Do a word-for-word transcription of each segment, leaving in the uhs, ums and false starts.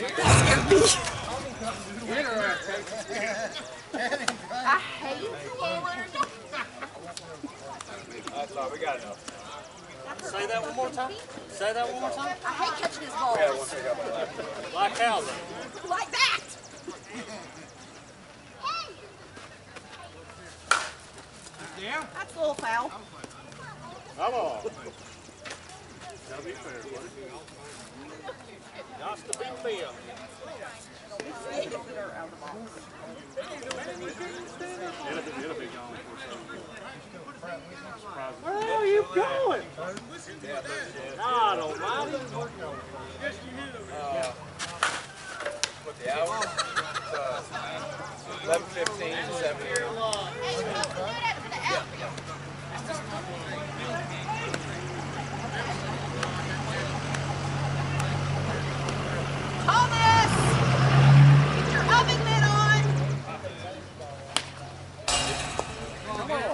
I hate forward. That's all, we got enough. Say that one more time. Say that one more time. I hate catching his balls. We had one pick up on the left. Like how then? Like that. Yeah? That's a little foul. Come on. Gotta be fair, buddy. Got to be fair. It'll be, it'll be gone before so. Where are you going? God almighty. Uh, what the hour? It's uh, eleven fifteen to seven here. Thomas! Get your oven lid on! Come on.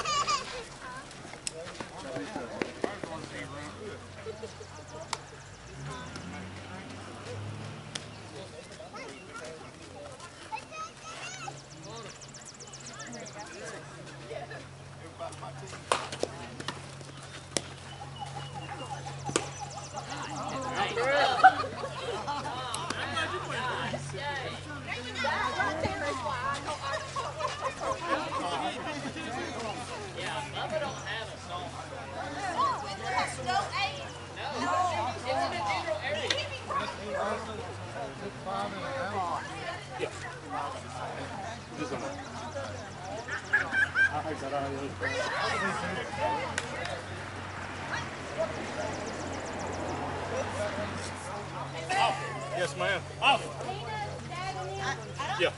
Yes, ma'am. Off. Yeah.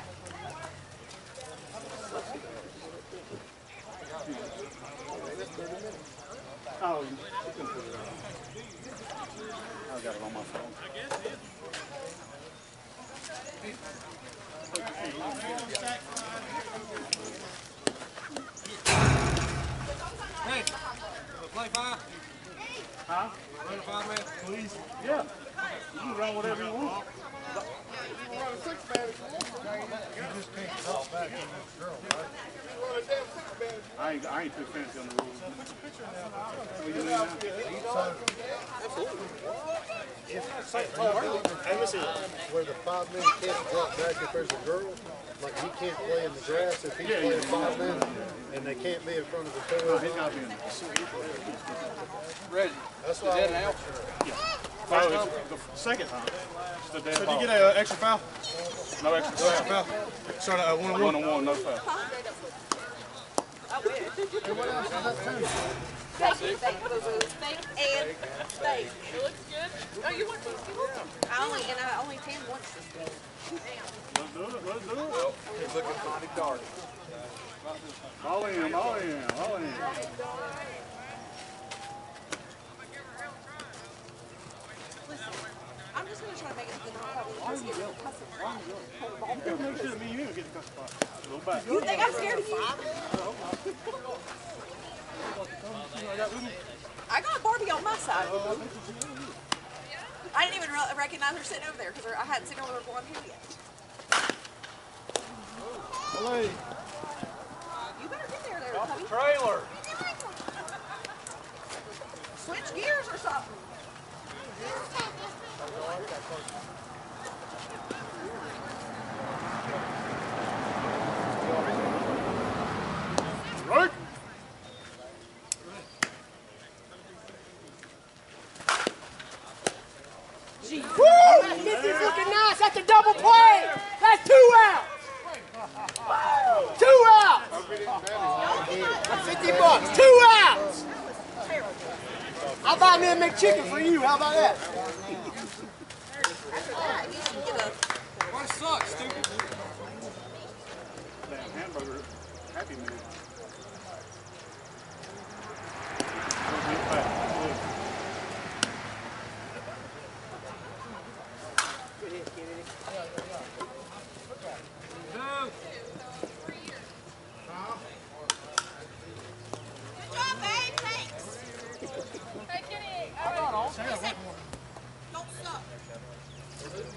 Oh, you can put it on. I got it on my phone. Hey, play five? Huh? Run a five man, please. Yeah. You can run whatever you want. You just can't drop back in this girl, right? I ain't, I ain't too fancy on the rules. What you doing now? Where the five men can't drop back if there's a girl, like he can't play in the grass if he's Yeah, playing yeah. five men, and they can't be in front of the No, toilet. he's got to be in there. Ready? That's why I Dead out? Oh, it's the second time. It's the dead So ball. did you get an extra foul? No extra No extra foul. foul? Start at one and One one. on one, no foul. Steak, steak, steak, and steak. It looks good. Oh, you want these? You want them? I only, and I only tan once this week. Let's do it, let's do it. He's looking mighty dark. All in, all in, all in. Listen, I'm just going to try to make it to the non-public. Why are you yelling? Make sure me and you get the cuss spot. Go back. You think I'm scared of you? I got Barbie on my side. I didn't even re recognize her sitting over there because I hadn't seen her with her blonde hair yet. Play. You better get there, there, Tubby. Trailer! Switch gears or something. Right? Woo! This is looking nice. That's a double play. That's two outs. Two outs. That's fifty bucks. Two outs. I'll buy me a McChicken for you. How about that? What sucks, stupid? Damn hamburger. Happy Meal.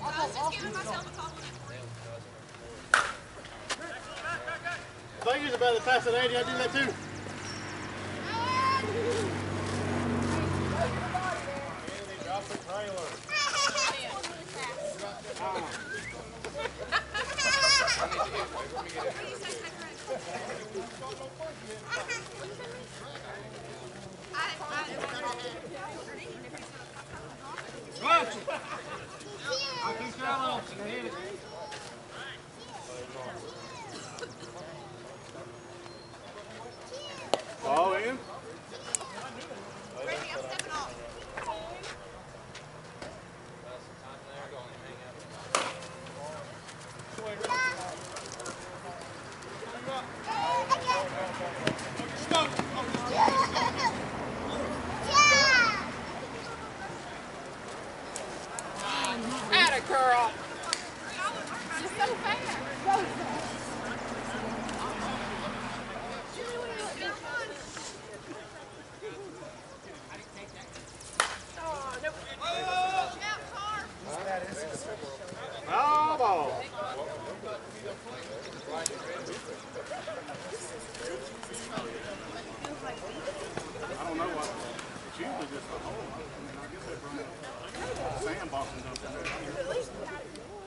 was just giving myself a compliment. Thank you about to pass it, Andy. I do that too. Drop the trailer. Ball in. Ready, I'm stepping off. Atta girl. You're so fast. No ball. I don't know what. It's usually just a hole. I mean, I guess they bring sandboxing up in there.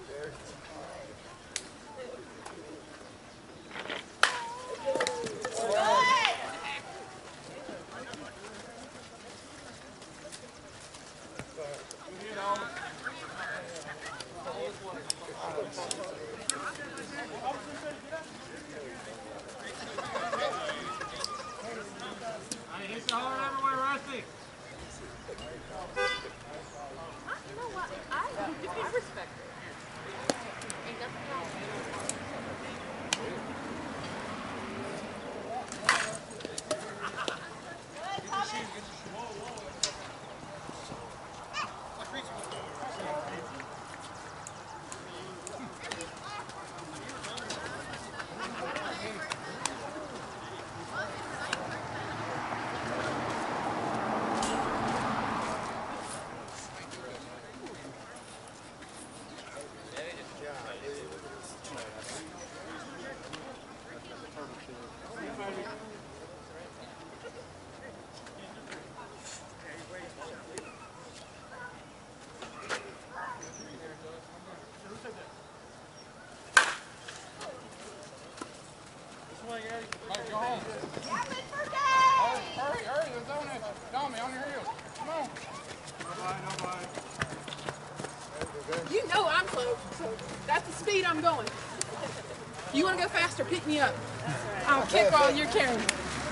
You know what? I, I respect it. Ain't nothing wrong with it. You know I'm close, so that's the speed I'm going. You want to go faster, pick me up. I'll kick while you're carrying me.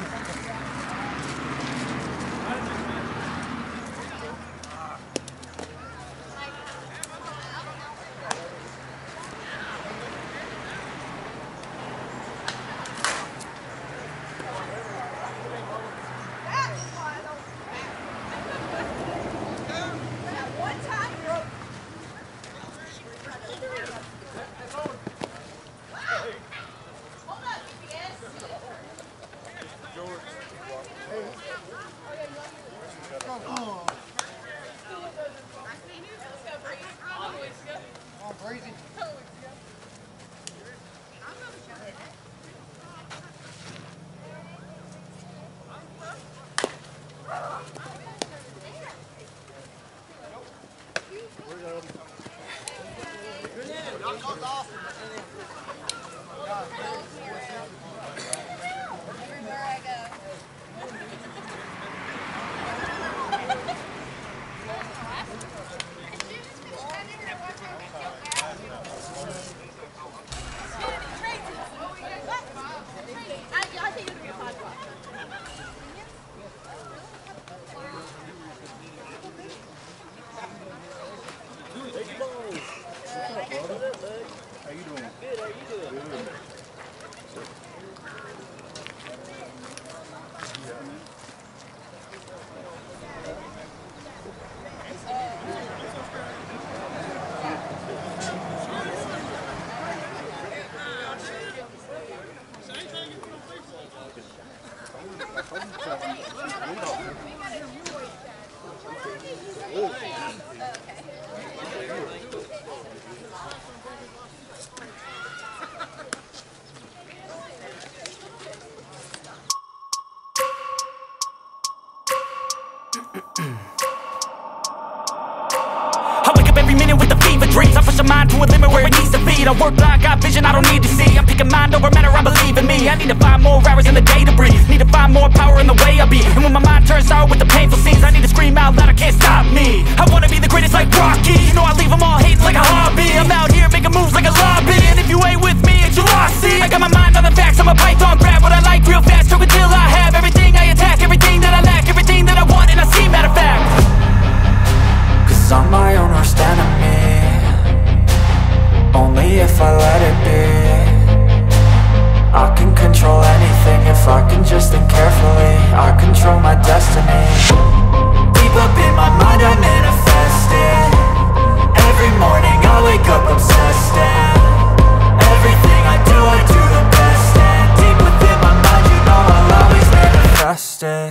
How you doing? Good, how you doing? Good. documented with the fever dreams. I push a mind to a limit where it needs to be. I work blind, got vision I don't need to see. I'm picking mind over matter, I believe in me. I need to find more hours in the day to breathe. Need to find more power in the way I be. And when my mind turns sour with the painful scenes, I need to scream out loud, I can't stop me. I wanna be the greatest like Rocky. You know I leave them all hating like a hobby. I'm out here making moves like a lobby. And if you ain't with me, it's your loss, see. I got my mind on the facts, I'm a python, grab what I like real fast. Choke until I have everything I attack, everything that I lack, everything that I want, and I see, matter of fact. Cause I'm my own worst enemy, only if I let it be. I can control anything if I can just think carefully. I control my destiny. Deep up in my mind I manifest it. Every morning I wake up obsessed, and everything I do, I do the best. And deep within my mind, you know I'll always manifest it.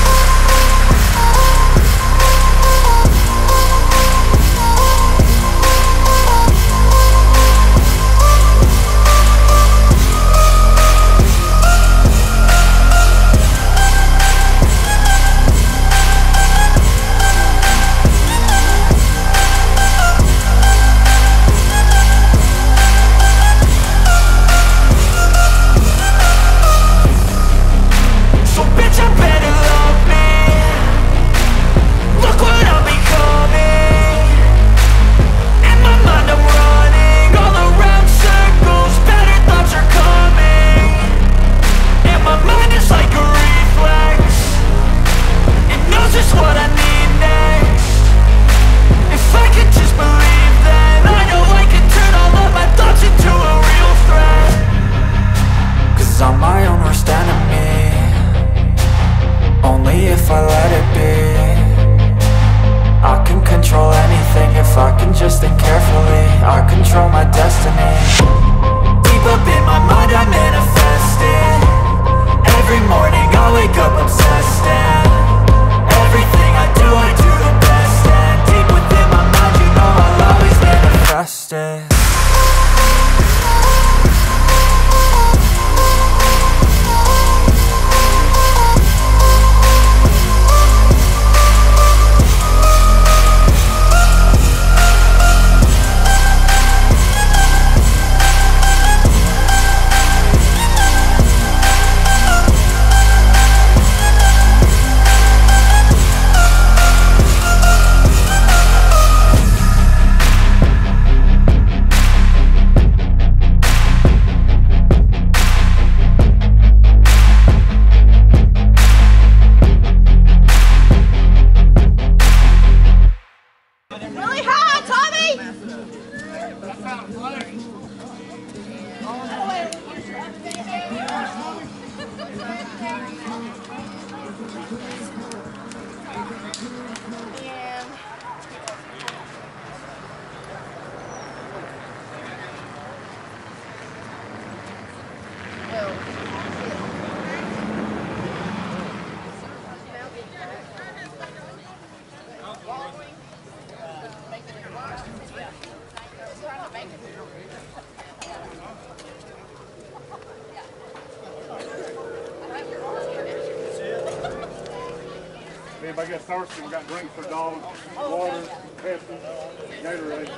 Anybody get thirsty, we got drinks for dogs, water, Pepsi, Gatorade.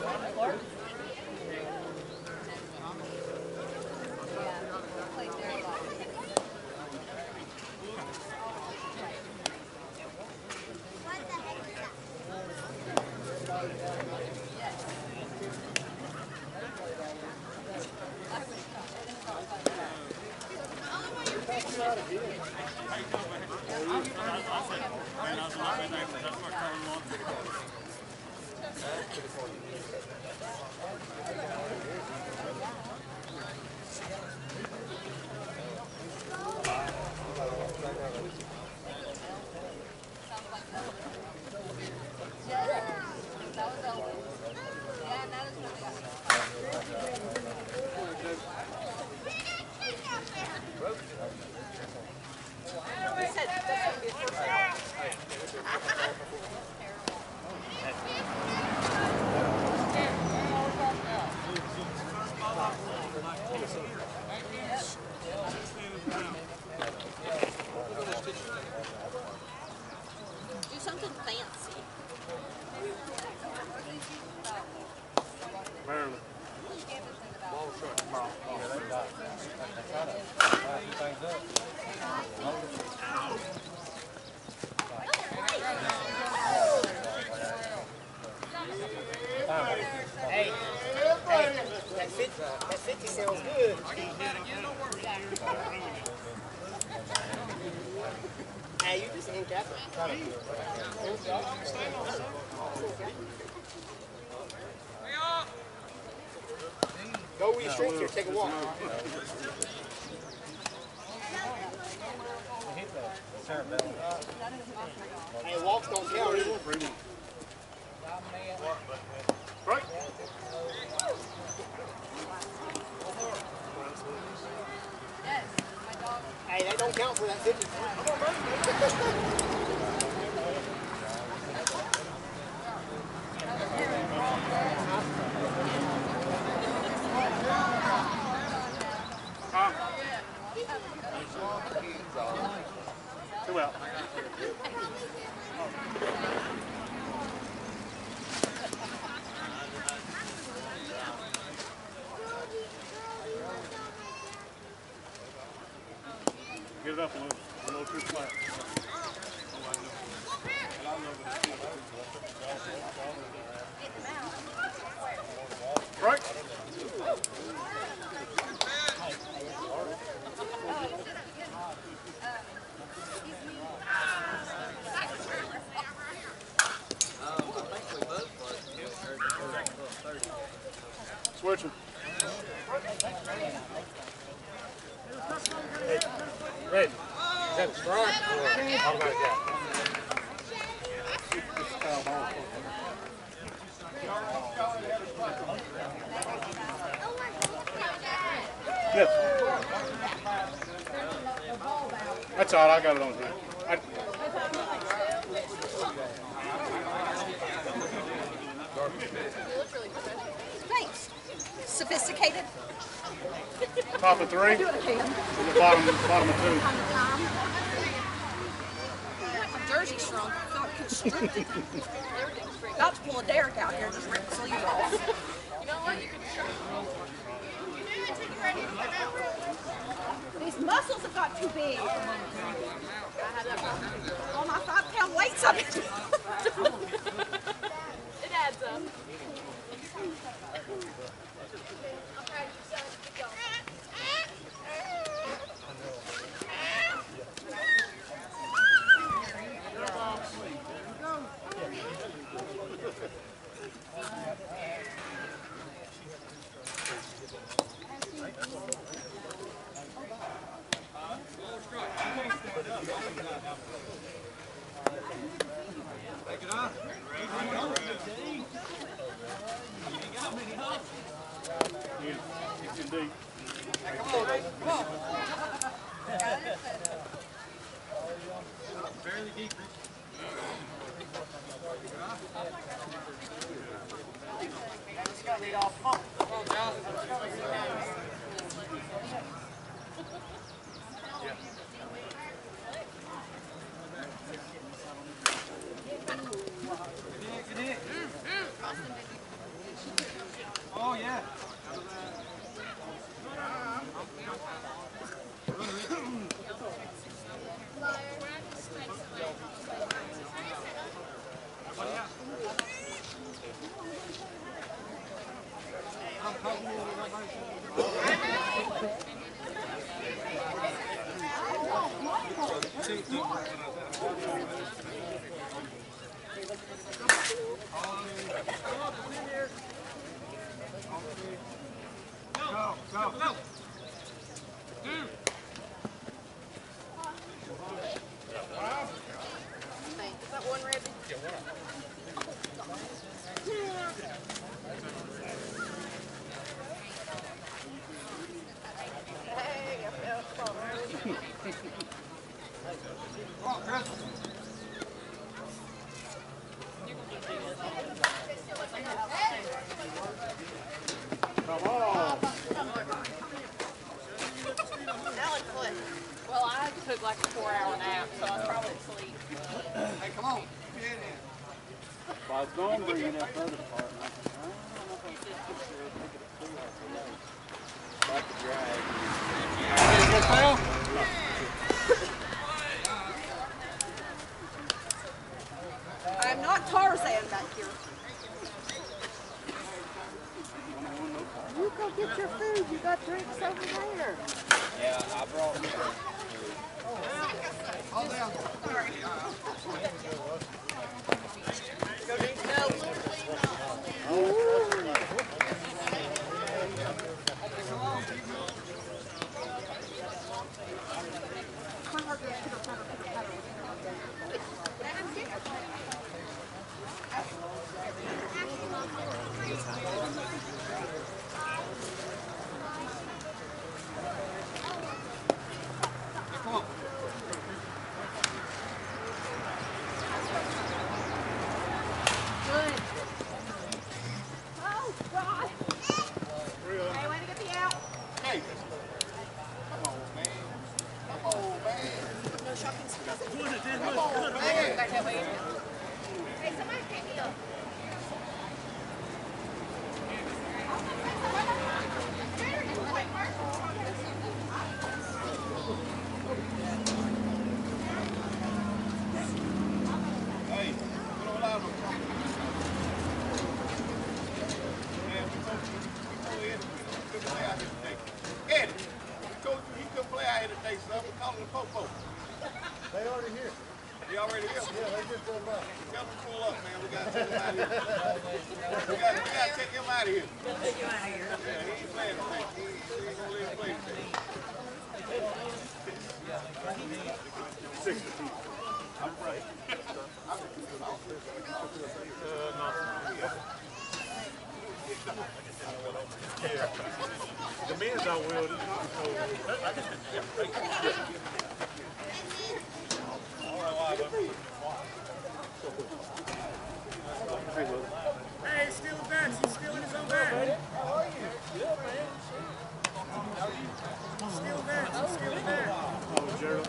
That fifty sounds good. Hey, you just ain't that one. Go where your strength here, take a walk. Hey, walks don't count either. Right. Hey, that don't count for that fifty. Huh? Two out. Get it up a little, a little too flat. Right. Switching. Ready? Is that strike or automatic out? Yes. That's all right, I got it on here. I, Thanks. Sophisticated. top of three, and the bottom, bottom of two. My jersey shrunk. I felt constricted. About to pull a Derek out here and just rip the sleeve off. You know what? You can try. These muscles have got too big. All my five pound weights up. It adds up. Indeed. Barely deep. Oh yeah. Go, go, go. Is that one ribbon? Hey, yeah, come on, man. Come on, Chris. Come on. Salad foot. Well, I took like a four hour nap, so I was probably asleep. Hey, come on. If I was going to bring you that other part, I don't know if I should take it Like the drag. Good foul? I'm not Tarzan back here. You go get your food. You got drinks over there. Yeah, I brought them. They already here. He already here? Yeah, they just drove by. Tell him to pull up, man. We gotta take him out of here. We gotta, we gotta take him out of here. Take him out of here. Yeah, he ain't playing today. He ain't, he ain't gonna let him play today. sixty people. I'm right. Uh, no. Yeah. The men's out well. Hey, he's still back. He's still in his own bag. How are you? Good, man. He's still back. He's still back. Oh, Gerald.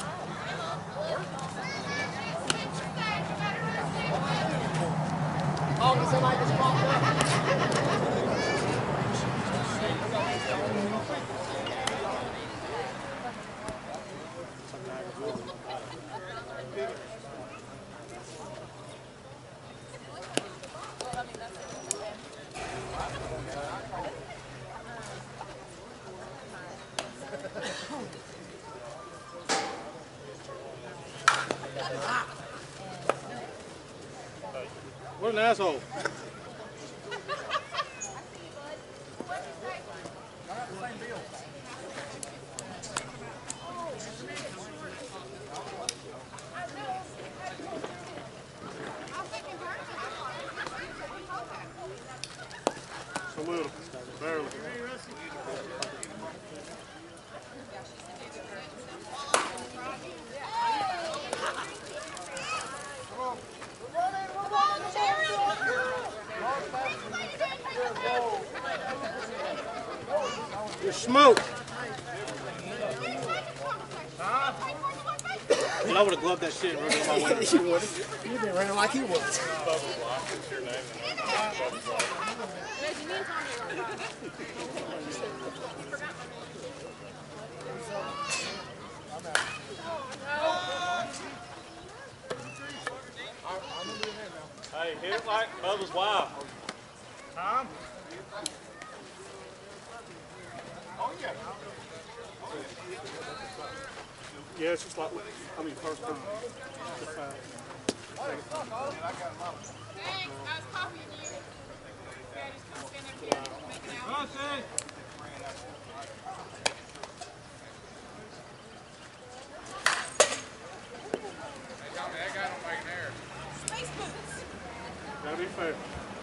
Oh, somebody just popped up. What an asshole. A little, barely. You're smoke. Huh? Well, I would have gloved that shit and rubbed it on my window. You would have. You've been running like he was. Hey, hit it like Bubba's wife. Tom? Oh, yeah. Yeah, it's just like, I mean, first time. Just fine. Thanks, I was copying you. Yeah, just come stand up here and make it out. Okay. Hey, Tommy, that guy don't make an error. Space boots. Gotta be fair.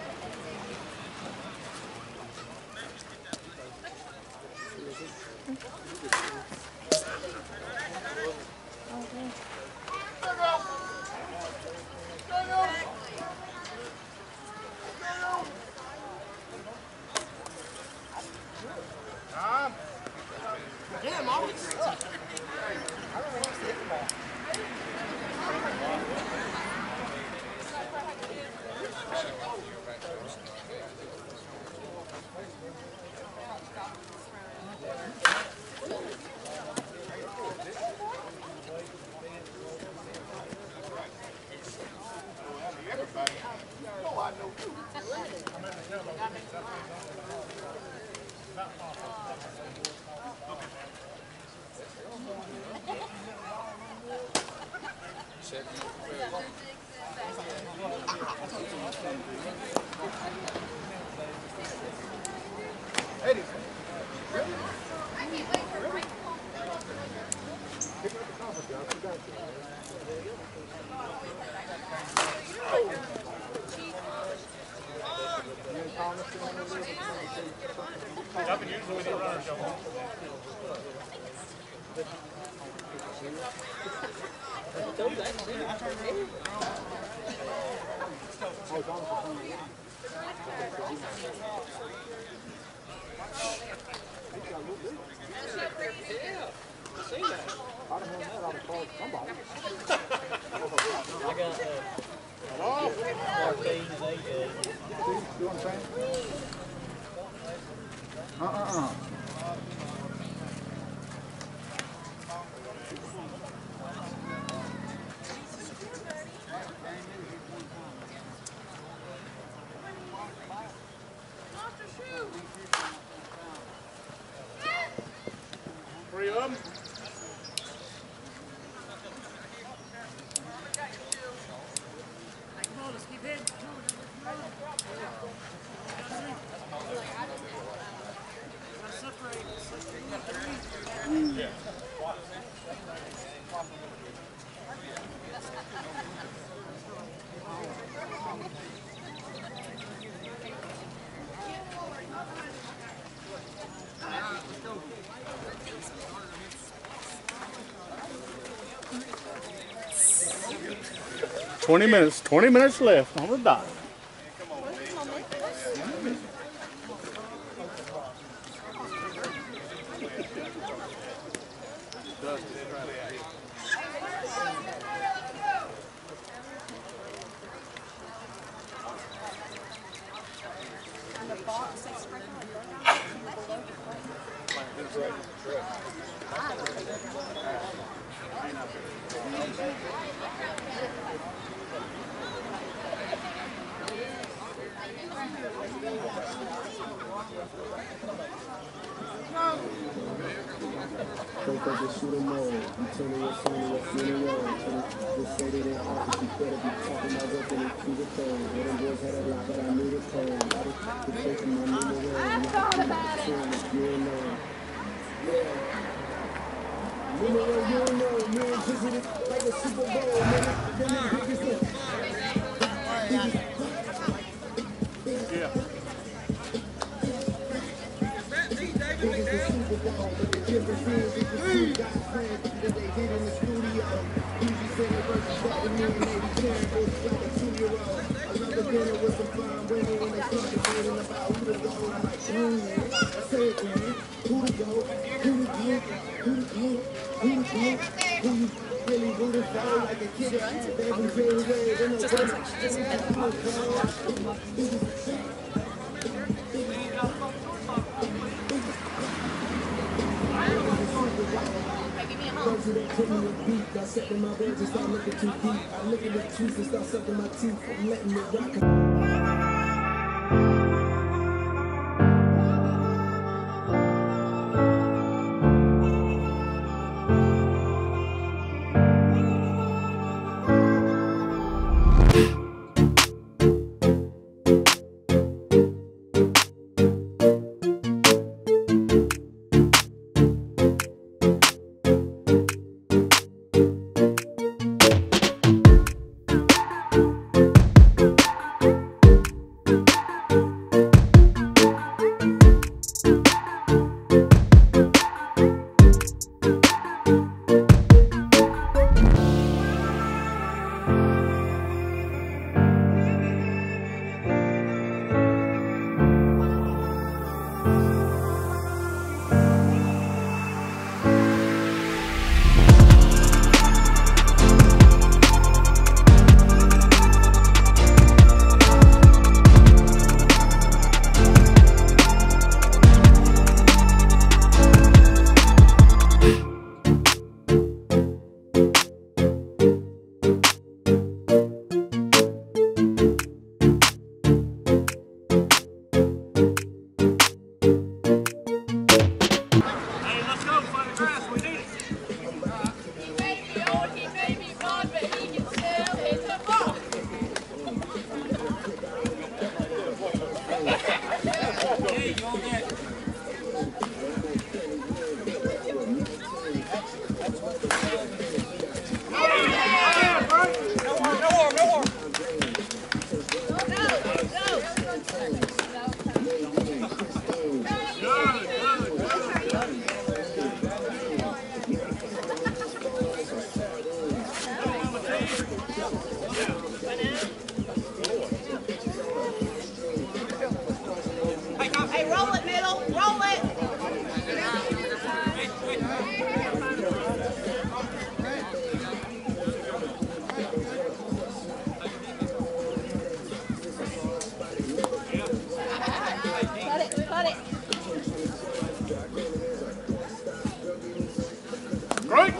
Tom? Yeah, Mama. Everybody. No, I know you. Jumping usually when you run or jump home. Uh-uh-uh. Three of them. Twenty minutes. Twenty minutes left on the dot. Don't think they shoot them all. You tell me what's on and what's in the wall. Just say they didn't offer, you better be talking about working it to the phone. Well, them boys had a lot, but I knew the tone. I was taking my number one. I thought about it. You know. Yeah. Number one, you know. Me and Jizzy like a Super Bowl, man. Them the biggest one. Yeah. The difference is if the two guys playing that they did in the studio. Usually say they work back with me and they be carrying this like a two-year-old. I love the dinner with some fine women when they start debating about who to go. I'm like, hmm, say it, man. Who to go? Who to go? Who to go? Who to go? Who you really rooting for? Like a kid at every day, way. Then the Those that put me a beat, I set in my bed and start looking too deep. I look at the truth and start sucking my teeth. I'm letting it rock. Good. Got it. Great.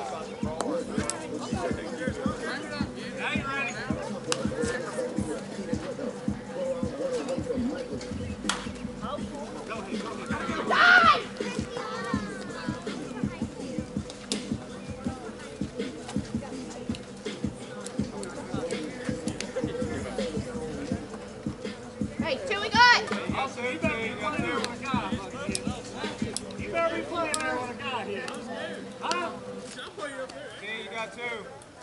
Hey, two we got. Also, you better be playing there with a guy. You better be playing there with a guy here. Huh? Okay, you got two.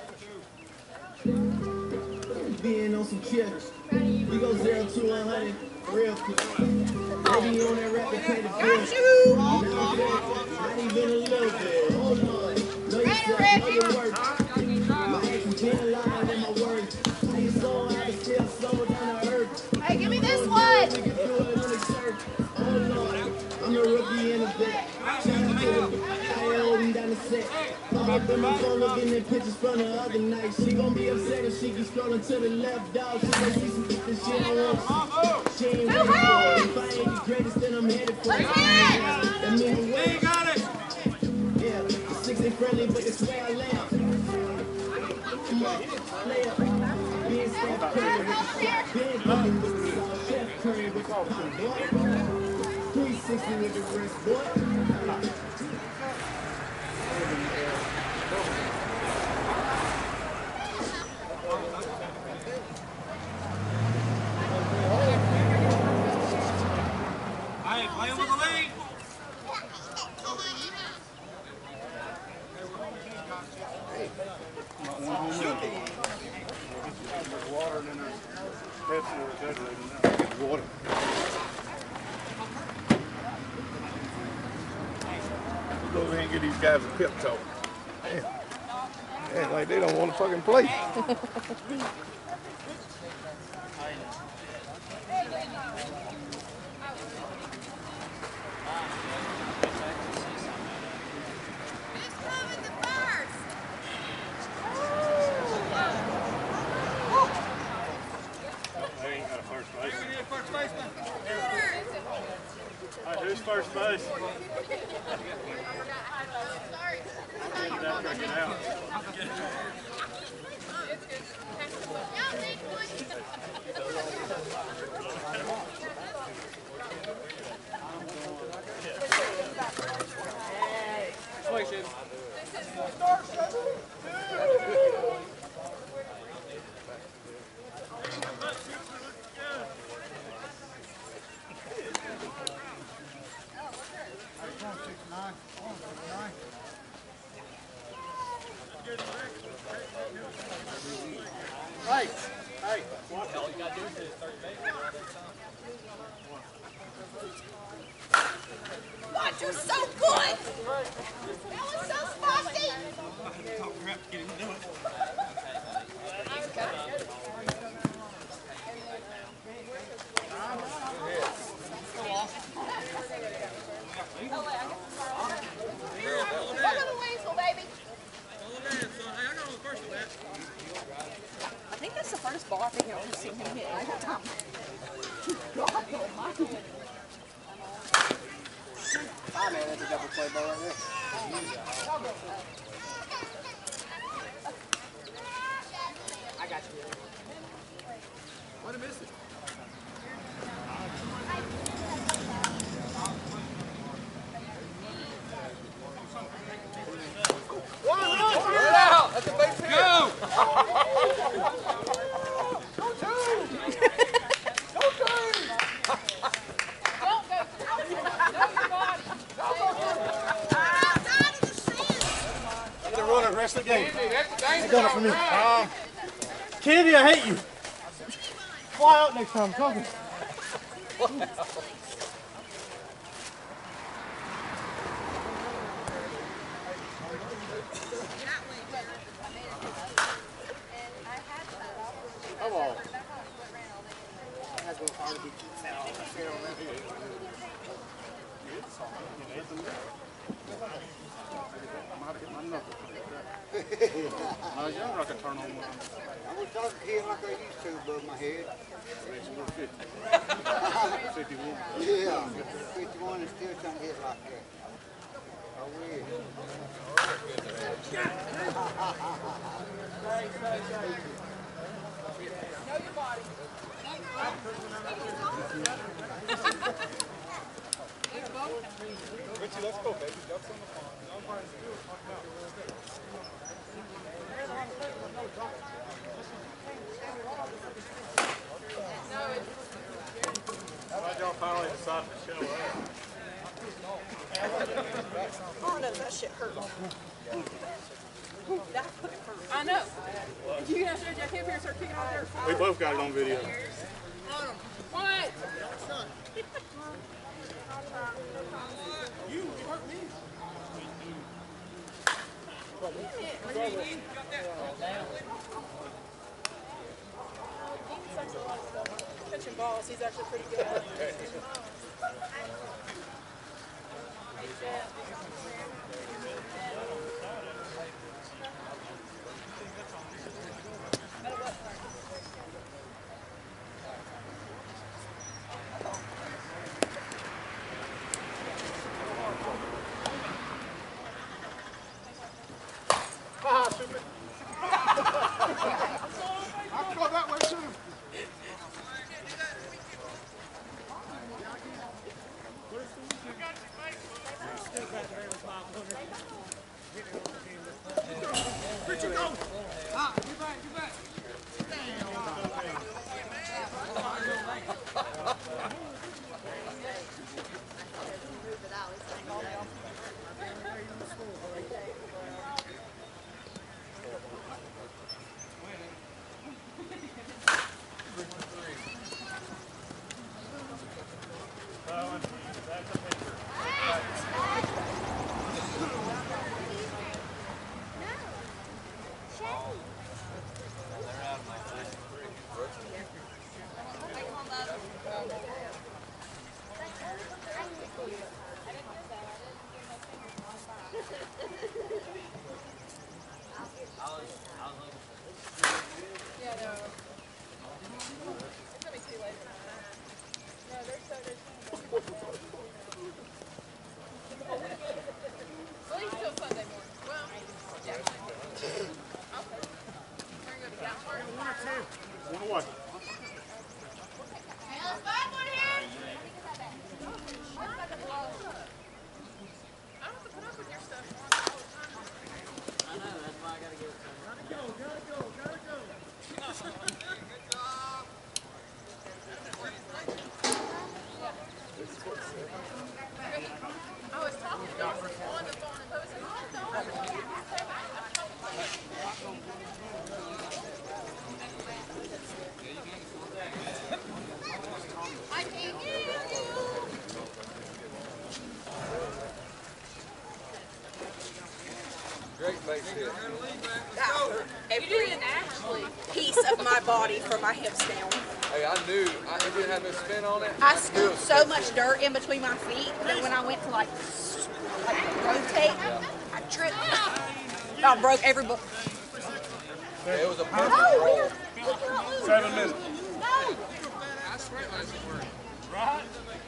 Being on some chips. We go zero to one hundred real quick. Baby on that rapid pay the bill. Not even a little bit. Hold on. Know yourself, know your work. My actions been a lot than my words. I ain't so out of still slow down the earth. Hey, give me this one. We can feel it on the shirt. Hold on. I'm a rookie in the vet. I hold him down the set. Pop up in my phone looking at pictures from the other night. She gon' be upset if she keep scrolling to the left, dog. She gon' see some shit she don't want. She ain't ready for it. If I ain't the greatest, then I'm headed for it. That mean the way. Yeah, the six ain't friendly, but it's where I lay up. Come on, lay up. Being Steph Curry with the shot. Being fucking with the sauce. Chef Curry with the pop, boy. three sixty with the wrist, boy. Hey, playing with the lead. There's water and then there's Pepsi or refrigerator now. Water. Go over here and get these guys a pep talk. Damn. Act like they don't want to fucking play. They ain't got a first base. All right, who's first base? Get that truck it out. Hey, hey, watch all you gotta do is third base. God, you're so good. That was so spicy. Talk crap to get him to do it. Look at the weasel, baby. I think that's the hardest ball I think I've ever seen him hit all the time. God almighty. Ah, man, that's a double play ball right there. I got you. What a miss it. That's a big pitch. Go! Go team! Go team! Don't go through. Know your body. I'm gonna run the rest of the game. That's the danger They done it for me. Um, Kennedy, I hate you. Fly out next time. Come on. Come on. That's gonna probably be keeps out. I might have hit my knuckle. I was younger, I could turn on one. I was talking to him like I used to above my head. fifty-one. Yeah, fifty-one and still trying to hit like that. I will. Know your body. Richie, let's go, baby. Ducks on the pond. No parties to do it. Fuck no. Glad y'all finally decided to show up. Oh no, that shit hurt. That hurt. I know. You gonna show Jack here and start kicking out there? We both got it on video. What? You, you hurt me. Catching balls, he's actually pretty good at it. I go that way too. Richard, go! Ah, get back, get back. Yeah, no. It's gonna be too late. No, they're so good. At least till Sunday morning. Well, yeah. Okay. We're gonna go to Gallup. One or two. One away. I don't have to put up with your stuff. I know, that's why I gotta get it. Go, gotta go, gotta go. I was talking to Dawson on the phone and posting on the phone. I can't hear you. Great base hit. That hurt You every didn't actually. piece of my body from my hips down. Hey, I knew. I, it didn't have no spin on it. I scooped so much dirt in between my feet that when I went to like, like rotate, I tripped. I broke every book. Yeah, it was a No, perfect roll. we're, we cannot lose. Seven minutes. No. Right?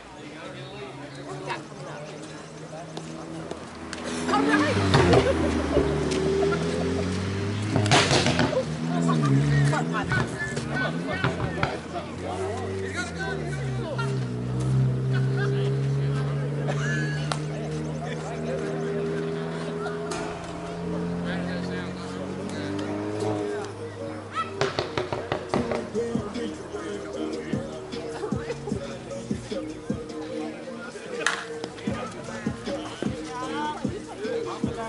All right.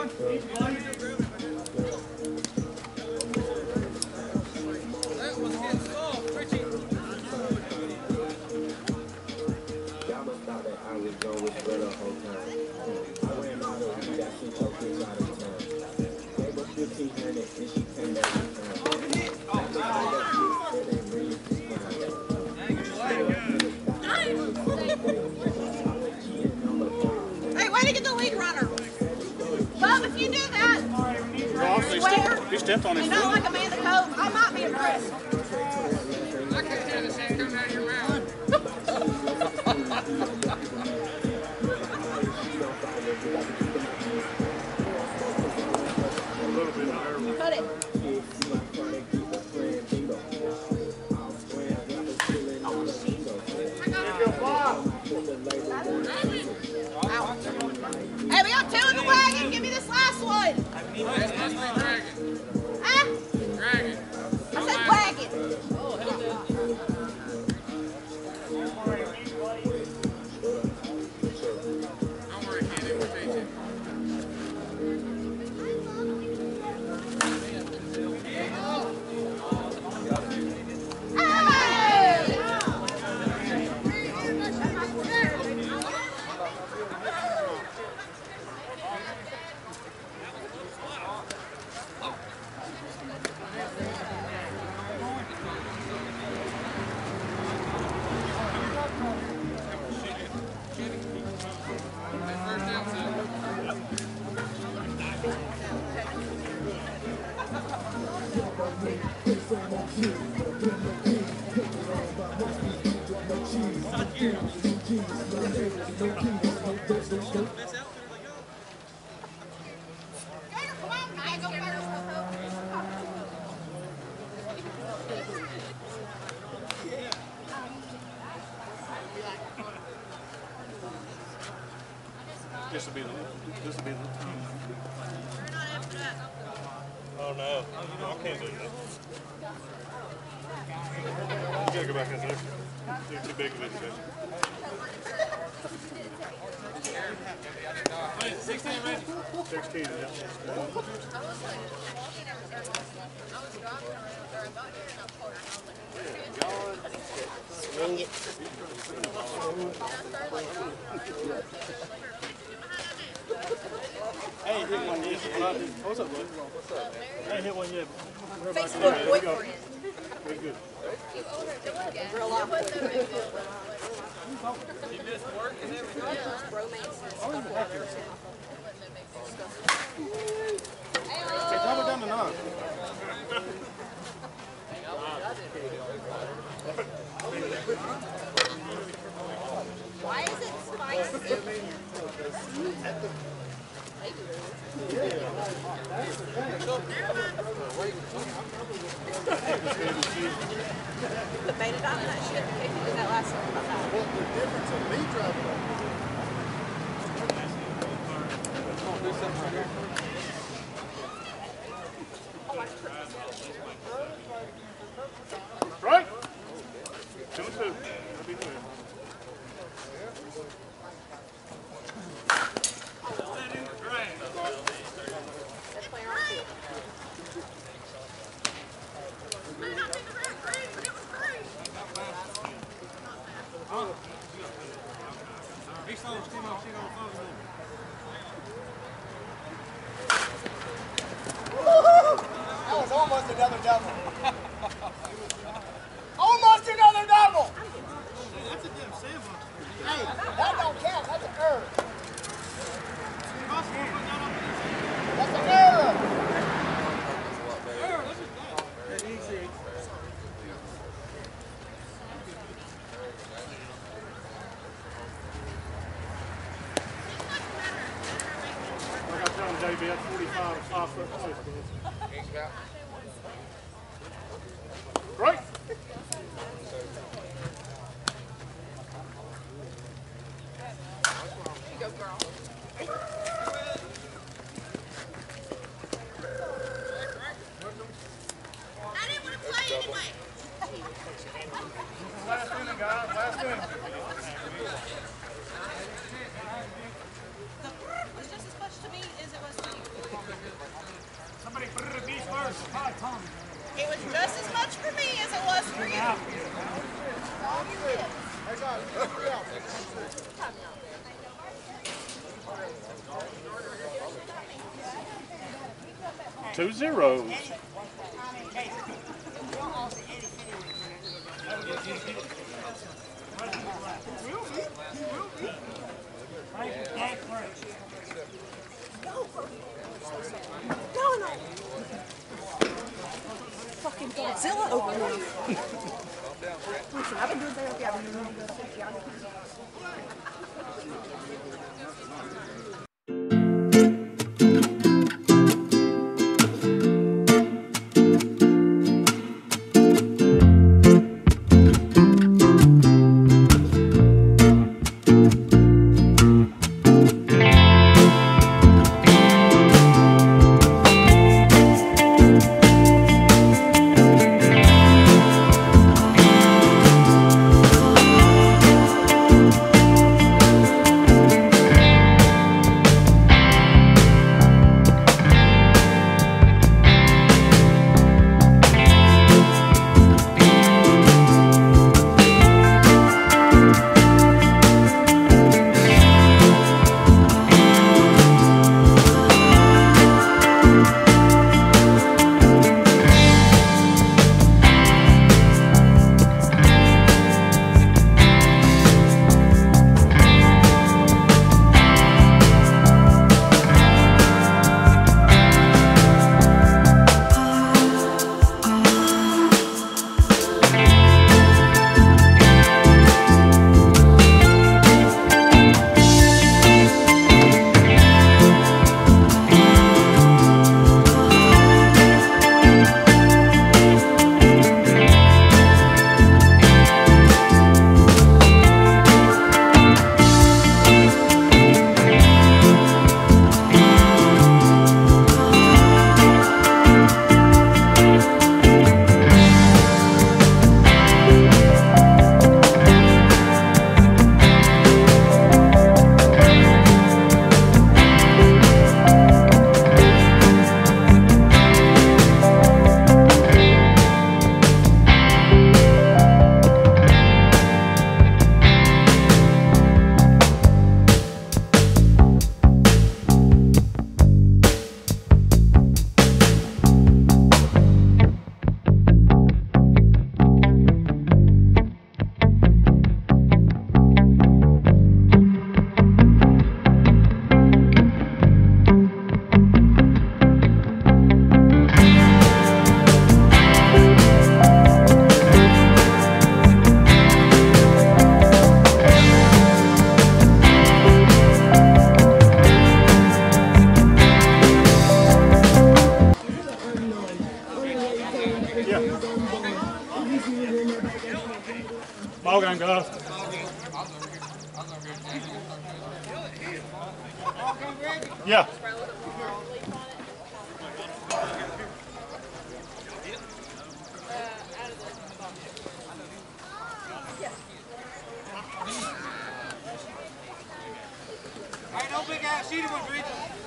Hey, way to get the lead runner. Bob, if you do that, I swear, He stepped on his and not like Amanda Cove, I might be impressed. I can't tell the shit coming out of your mouth. Cut it. Hey, we got two in the wagon. Give me this last one. Huh? Dragon. I said wagon. Don't worry, kid. It will teach you. This will be the. This will be the. Oh no! I can't do that. You gotta go back in there. You're too big of it. sixteen, ready? Sixteen. Yeah. Swing it. I ain't hit one yet. What's up, bud? What's up, man? I ain't hit one yet. Facebook boyfriend. Very good. Real life. You missed work and everything. Hey, drop it down to nine. Why is it spicy? Put beta dot in that shit. Okay, you did that last one. What's the difference of me driving on? Right? Two and two. That'd be good. That was almost another double. Almost another double. That's a damn sandbox. Hey, that don't count. That's an error. That's an error. Like I was telling J B, that's forty-five and five foot six. Right? Go, girl. I didn't want to play anyway. Last inning, guys. Last inning. It's just as much to me as it was to you. Two zeros. No, no. Fucking Godzilla over here. Listen, I've been doing therapy. I've been doing really good. Thank Ball game, guys. Yeah. Hey, no big ass sheet of one, Reed.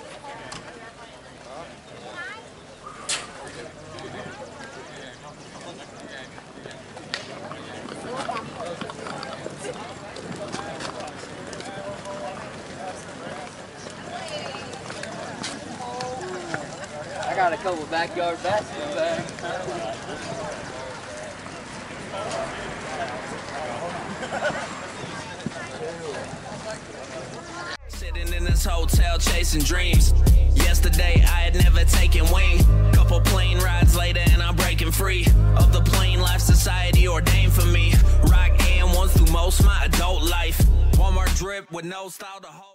I got a couple backyard basketball bags. Sitting in this hotel chasing dreams. Yesterday I had never taken wing. Couple plane rides later and I'm breaking free of the plain life society ordained for me. Rock A M ones through most my adult life. Walmart drip with no style to hold.